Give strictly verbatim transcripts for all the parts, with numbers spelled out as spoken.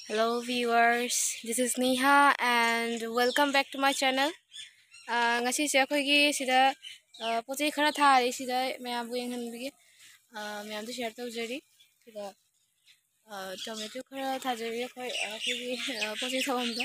Hello viewers, this is Neha and welcome back to my channel. Uh, ngasi se akhoi gi sida pochai khara thari sida mayam bu yenghan bi mayam du share tawjari sida tomato khara thajari akhoi akhoi gi pochai thawam da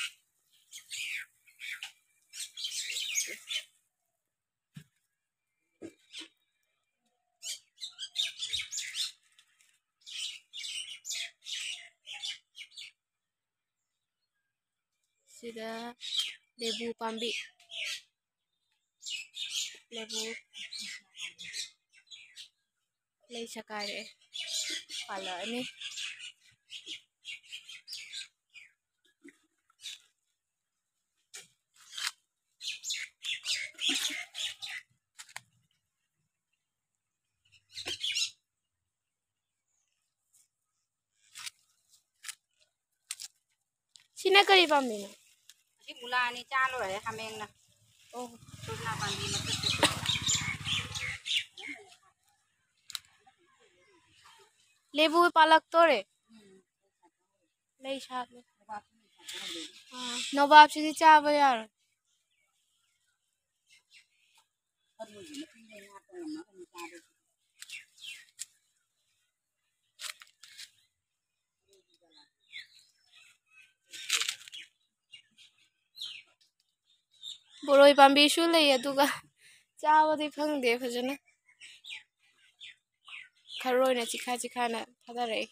sida lebu pambi lebu lei sakare pala ani sina kari pambi na Cái mula này cha rồi hàm em nè. oh Tôi làm bằng gì mà tôi lebu palak tore lei sak le nobab si chaba yar boroi pambi su lei aduga chabadi phangde phajana kharoi na chikha chikha na thadare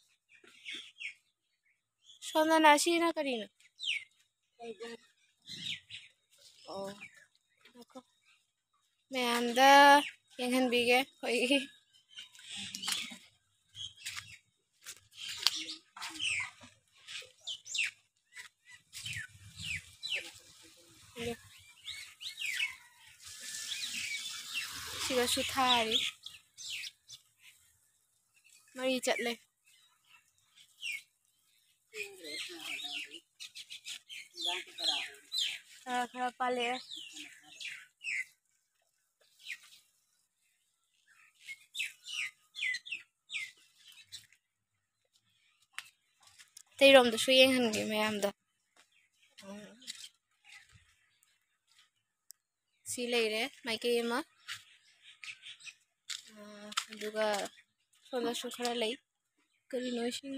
sona na si na karina oh nako mayamda yenghan bige khoi siga su thari mari chatle khara khara pale tei rom da su yenghan gi mayamda si leire maike ma aduga sona su khara lei kari noising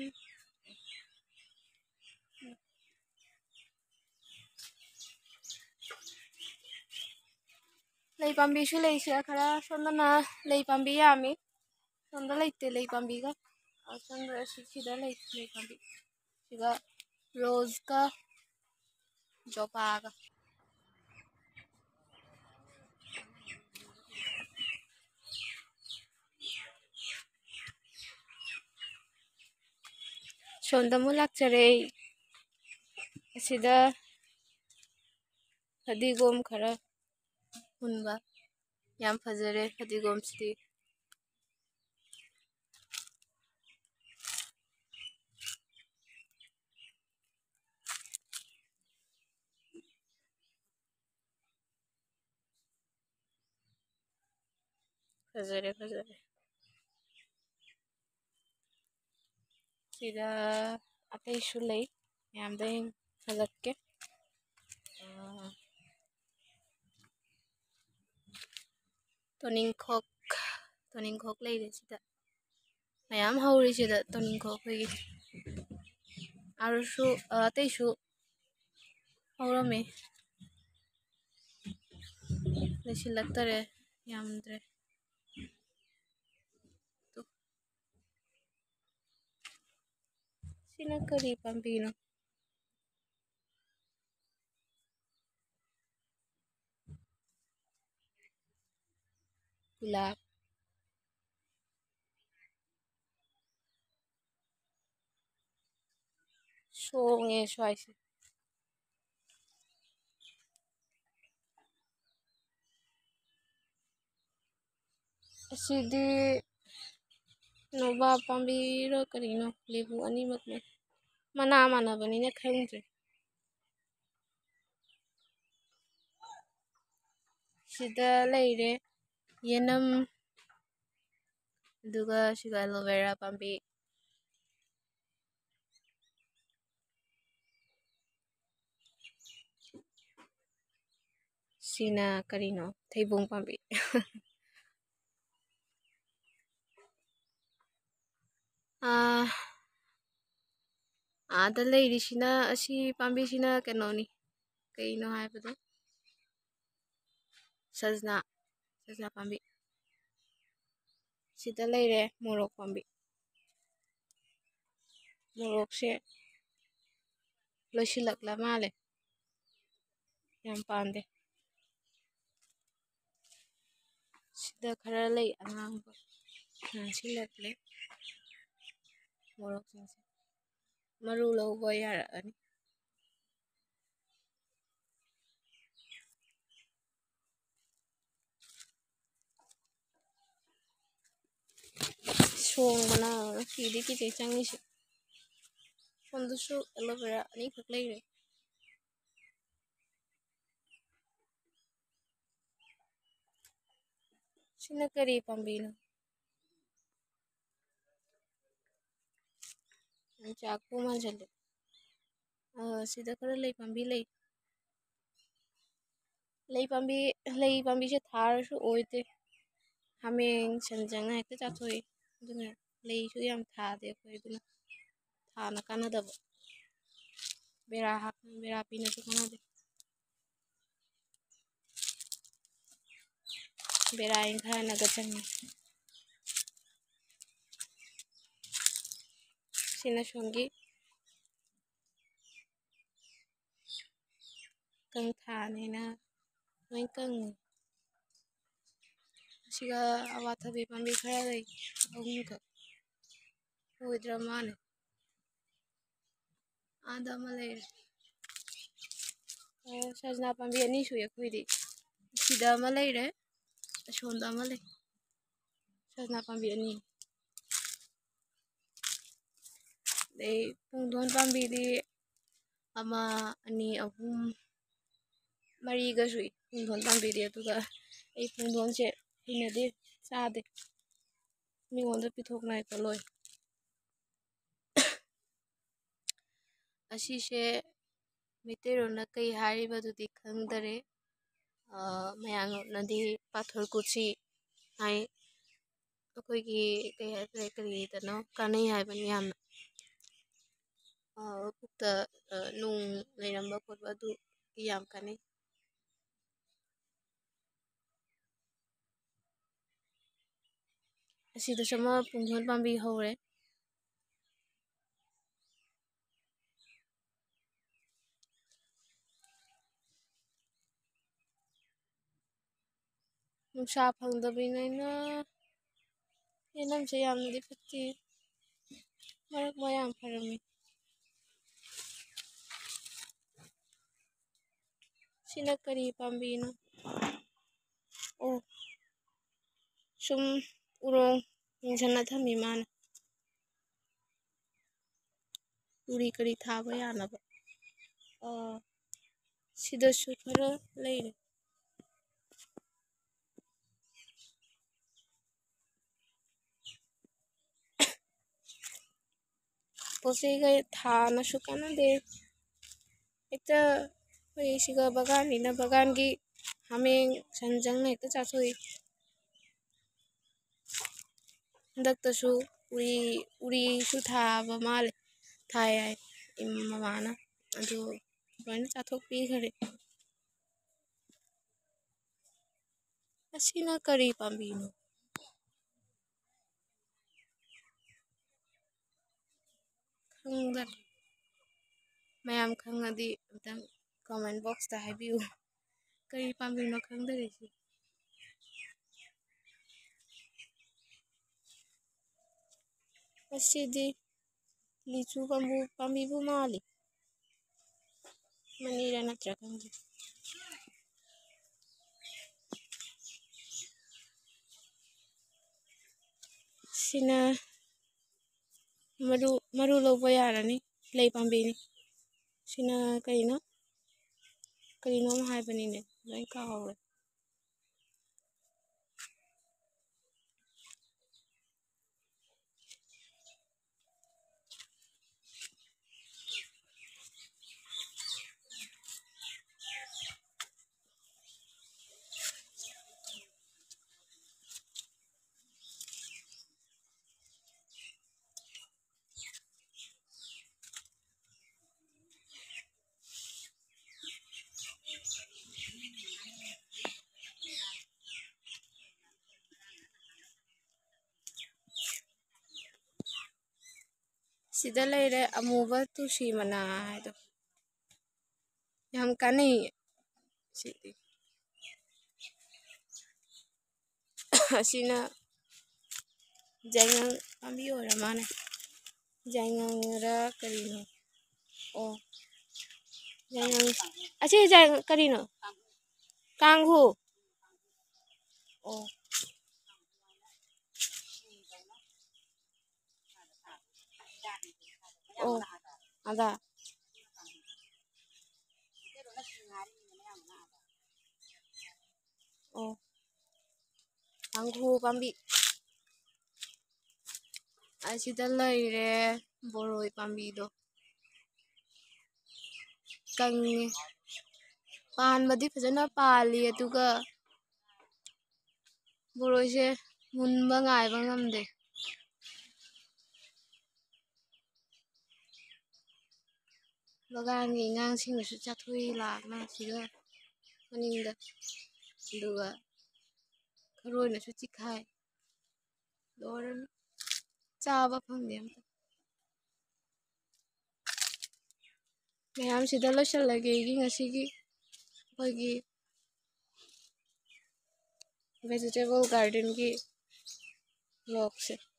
lei pambi su lei sia khara sona na lei pambi yami sonda leite lei pambi ga sonda si sida lei lei pambi siga rose ka jopa ga sonda mu lakchare sida fadigom khara hunba yam fajare fadigom sidi fajare fajare sida atei su lei yam dai halakke toning khok toning khok leire sida mayam hauri sida toning khok hoigi aru su atei su haurame leisilaktare yamdre tu sina kari pambino gulab songe swaise asidi nobab pambiro karino lebu animak me mana mana banina khangdre sida leire yenam aduga siga aloe vera pambi ꯁꯤꯅ ꯀꯔꯤꯅꯣ ꯊꯩꯕꯣꯡ ꯄꯥꯝꯕꯤ ꯑꯥ ꯑꯥꯗ ꯂꯩꯔꯤꯁꯤꯅ ꯑꯁꯤ ꯄꯥꯝꯕꯤꯁꯤꯅ ꯀꯩꯅꯣꯅꯤ ꯀꯩꯅꯣ ꯍꯥꯏꯕꯗꯣ ꯁꯖꯅꯥ ꯁꯖꯅꯥ ꯄꯥꯝꯕꯤ ꯁꯤꯗ ꯂꯩꯔꯦ ꯃꯣꯔꯣꯛ ꯄꯥꯝꯕꯤ ꯃꯣꯔꯣꯛꯁꯦ ꯂꯣꯏꯁꯤꯜꯂꯛꯂ ꯃꯥꯜꯂꯦ ꯌꯥꯝ ꯄꯥꯟꯗꯦ ꯁꯤꯗ ꯈꯔ ꯂꯩ ꯑꯉꯥꯡꯕ ꯉꯥꯡꯁꯤꯜꯂꯛꯂꯦ ꯃꯣꯔꯣꯛꯁꯤꯡꯁꯦ ꯃꯔꯨ ꯂꯧꯕ ꯌꯥꯔꯛꯑꯅꯤ ꯁꯣꯡꯕꯅ ꯀꯤꯗꯤ ꯀꯤꯖꯩ ꯆꯪꯉꯤꯁꯦ ꯁꯣꯝꯗꯁꯨ ꯑꯦꯂꯣꯚꯦꯔꯥ ꯑꯅꯤꯈꯛ ꯂꯩꯔꯦ ꯁꯤꯅ ꯀꯔꯤ ꯄꯥꯝꯕꯤꯅꯣ ꯆꯥꯛꯄꯨ ꯃꯥꯟꯁꯤꯜꯂꯦ ꯁꯤꯗ ꯈꯔ ꯂꯩ ꯄꯥꯝꯕꯤ ꯂꯩ ꯂꯩ ꯄꯥꯝꯕꯤ ꯂꯩ ꯄꯥꯝꯕꯤꯁꯦ ꯊꯥꯔꯁꯨ ꯑꯣꯏꯗꯦ ꯍꯥꯃꯦꯡ ꯁꯟ ꯆꯪꯅ ꯍꯦꯛꯇ ꯆꯥꯊꯣꯛꯏ ꯑꯗꯨꯅ ꯂꯩꯁꯨ ꯌꯥꯝ ꯊꯥꯗꯦ ꯑꯩꯈꯣꯏ ꯑꯗꯨꯅ ꯊꯥꯅ ꯀꯥꯟꯅꯗꯕ ꯕꯦꯔꯥ ꯕꯦꯔꯥ ꯄꯤꯅꯁꯨ ꯀꯥꯟꯅꯗꯦ ꯕꯦꯔꯥ ꯈꯔꯅꯒ ꯆꯪꯉꯤ ꯁꯤꯅ ꯁꯣꯝꯒꯤ ꯀꯪꯊꯥꯅꯤꯅ ꯂꯣꯏ ꯀꯪꯉꯤ ꯑꯁꯤꯒ ꯑꯋꯥꯊꯕꯤ ꯄꯥꯝꯕꯤ ꯈꯔ ꯂꯩ ꯑꯍꯨꯝꯈꯛ ꯑꯣꯏꯗ꯭ꯔ ꯃꯥꯜꯂꯦ ꯑꯥꯗ ꯑꯃ ꯂꯩꯔꯦ ꯁꯖꯅꯥ ꯄꯥꯝꯕꯤ ꯑꯅꯤ ꯁꯨꯏ ꯑꯩꯈꯣꯏꯗꯤ ꯁꯤꯗ ꯑꯃ ꯂꯩꯔꯦ ꯑꯁꯣꯝꯗ ꯑꯃ ꯂꯩ ꯁꯖꯅꯥ ꯄꯥꯝꯕꯤ ꯑꯅꯤ ꯑꯗꯩ ꯄꯨꯡꯗꯣꯟ ꯄꯥꯝꯕꯤꯗꯤ ꯑꯃ ꯑꯅꯤ ꯑꯍꯨꯝ ꯃꯔꯤꯒ ꯁꯨꯏ ꯄꯨꯡꯗꯣꯟ ꯄꯥꯝꯕꯤꯗꯤ ꯑꯗꯨꯒ ꯑꯩ ꯄꯨꯡꯗꯣꯟꯁꯦ ꯍꯩꯅꯗꯦ ꯆꯥꯗꯦ ꯃꯤꯉꯣꯟꯗ ꯄꯤꯊꯣꯛꯅ ꯍꯦꯛꯇ ꯂꯣꯏ ꯑꯁꯤꯁꯦ ꯃꯩꯇꯩꯔꯣꯟꯅ ꯀꯩ ꯍꯥꯏꯔꯤꯕꯗꯨꯗꯤ ꯈꯪꯗꯔꯦ ꯃꯌꯥꯡꯅꯗꯤ ꯄꯥꯊꯣꯔꯀꯨꯆꯤ ꯍꯥꯏ ꯑꯩꯈꯣꯏꯒꯤ ꯀꯩ ꯍꯥꯏꯇꯥꯔꯦ ꯀꯔꯤꯗꯅꯣ ꯀꯥꯟꯅꯩ ꯍꯥꯏꯕꯅꯤ ꯌꯥꯝꯅ ꯄꯨꯛꯇ ꯅꯨꯡ ꯂꯩꯔꯝꯕ ꯈꯣꯠꯄ ꯑꯗꯨꯒꯤ ꯌꯥꯝ ꯀꯥꯟꯅꯩ ꯑꯁꯤꯗꯁꯨ ꯑꯃ ꯄꯨꯡꯗꯣꯟ ꯄꯥꯝꯕꯤ ꯍꯧꯔꯦ ꯅꯨꯡꯁꯥ ꯐꯪꯗꯕꯅꯤꯅ ꯌꯦꯅꯝꯁꯦ ꯌꯥꯝꯅꯗꯤ ꯐꯠꯇꯦ ꯃꯔꯛ ꯃꯌꯥꯝ ꯐꯔꯝꯃꯤ ꯁꯤꯅ ꯀꯔꯤ ꯄꯥꯝꯕꯤꯅꯣ ꯑꯣ ꯁꯨꯝ ꯎꯔꯣꯡ ꯌꯦꯡꯁꯤꯟꯅ ꯊꯝꯃꯤ ꯃꯥꯅ ꯎꯔꯤ ꯀꯔꯤ ꯊꯥꯕ ꯌꯥꯅꯕ ꯁꯤꯗꯁꯨ ꯈꯔ ꯂꯩꯔꯦ ꯄꯣꯠ ꯆꯩꯒ ꯊꯥꯅꯁꯨ ꯀꯥꯟꯅꯗꯦ ꯍꯦꯛꯇ ꯑꯩꯈꯣꯏ ꯁꯤꯒ ꯕꯒꯥꯟꯅꯤꯅ ꯕꯒꯥꯟꯒꯤ ꯍꯥꯃꯦꯡ ꯁꯟ ꯆꯪꯅ ꯍꯦꯛꯇ ꯆꯥꯊꯣꯛꯏ ꯍꯟꯗꯛꯇꯁꯨ ꯎꯔꯤ ꯎꯔꯤꯁꯨ ꯊꯥꯕ ꯃꯥꯜꯂꯦ ꯊꯥꯏ ꯍꯥꯏ ꯃꯃꯥꯅ ꯑꯗꯨ ꯂꯣꯏꯅ ꯆꯥꯊꯣꯛꯄꯤꯈꯔꯦ ꯑꯁꯤꯅ ꯀꯔꯤ ꯄꯥꯝꯕꯤꯅꯣ ꯈꯪꯗꯔꯦ ꯃꯌꯥꯝ ꯈꯪꯉꯗꯤ ꯑꯝꯇꯪ ꯀꯣꯃꯦꯟ ꯕꯣꯛꯁꯇ ꯍꯥꯏꯕꯤꯌꯨ ꯀꯔꯤ ꯄꯥꯝꯕꯤꯅꯣ ꯈꯪꯗꯔꯦ ꯁꯤ ꯑꯁꯤꯗꯤ ꯂꯤꯆꯨ ꯄꯥꯝꯕꯤ ꯄꯥꯝꯕꯤꯕꯨ ꯃꯥꯜꯂꯤ ꯃꯅꯤꯔ ꯅꯠꯇ꯭ꯔꯥ ꯈꯪꯗꯦ ꯁꯤꯅ ꯃꯔꯨ ꯃꯔꯨ ꯂꯧꯕ ꯌꯥꯔꯅꯤ ꯂꯩ ꯄꯥꯝꯕꯤꯅꯤ ꯁꯤꯅ ꯀꯩꯅꯣ ꯀꯔꯤꯅꯣꯝ ꯍꯥꯏꯕꯅꯤꯅꯦ ꯂꯣꯏ ꯀꯥꯎꯔꯦ sida leire amuba tusi mana haido yam kanai sidi asina jaingang pambi ora mane jaingang ra karino oh jaingang achi jaing karino kanghu oh oh ada oh kanghu pambi asida leire boroi pambi do kange पानबदी फजना पाली अदुगा बोरोइसे मुनबा ngaiba ngamde bagangi ngang sing su chathui lakna siga maningda duga kharoi su chikhai doran chaba phangde मैम सिदा लोसलगे ngasi gi vegetable garden ki vlog se